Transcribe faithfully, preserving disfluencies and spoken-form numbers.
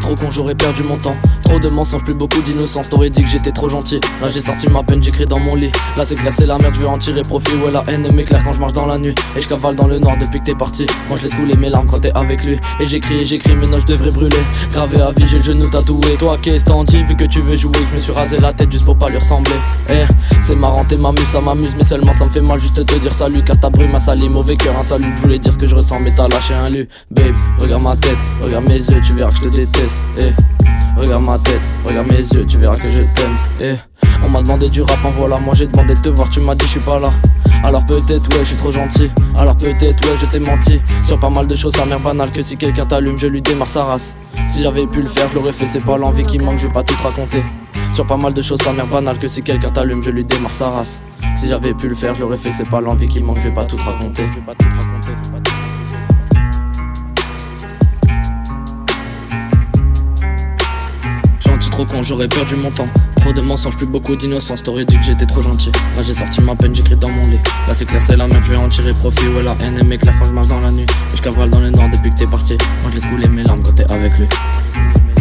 trop con, j'aurais perdu mon temps. Trop de mensonges, plus beaucoup d'innocence. T'aurais dit que j'étais trop gentil. Là j'ai sorti ma peine, j'écris dans mon lit. Là c'est clair, c'est la merde, je veux en tirer profit. Ouais, la haine m'éclaire quand je marche dans la nuit. Et je cavale dans le noir depuis que t'es parti. Moi je laisse couler mes larmes quand t'es avec lui. Et j'écris, j'écris, mais non je devrais brûler. Gravé à vie, j'ai le genou tatoué. Toi qu'est-ce t'en dis, vu que tu veux jouer, que je me suis rasé la tête juste pour pas lui ressembler. Eh, c'est marrant, t'es m'amuse, ça m'amuse. Mais seulement ça me fait mal juste te dire salut. Car ta brume m'a sali, mauvais cœur, un salut. Je voulais dire ce que je ressens, mais t'as lâché un lu. Babe, regarde ma tête, regarde mes yeux, tu verras que je te déteste. Eh, regarde ma tête, regarde mes yeux, tu verras que je t'aime. Eh, on m'a demandé du rap, en voilà, moi j'ai demandé de te voir, tu m'as dit je suis pas là. Alors peut-être ouais je suis trop gentil, alors peut-être ouais je t'ai menti. Sur pas mal de choses ça mère banale, que si quelqu'un t'allume je lui démarre sa race. Si j'avais pu le faire je l'aurais fait, c'est pas l'envie qui manque, je vais pas tout te raconter. Sur pas mal de choses ça mère banale, que si quelqu'un t'allume je lui démarre sa race. Si j'avais pu le faire je l'aurais fait, c'est pas l'envie qui manque, je vais pas tout te raconter. Je vais pas tout te raconter, je vais pas tout te raconter. Gentil trop con, j'aurais perdu mon temps. Trop de mensonges, plus beaucoup d'innocence. T'aurais dit que j'étais trop gentil. Là j'ai sorti ma peine, j'écris dans mon lit. Là c'est clair, c'est la merde, je vais en tirer profit. Ouais, la haine m'éclaire quand je marche dans la nuit. Et je cavale dans le noir depuis que t'es parti. Moi je laisse couler mes larmes quand t'es avec lui.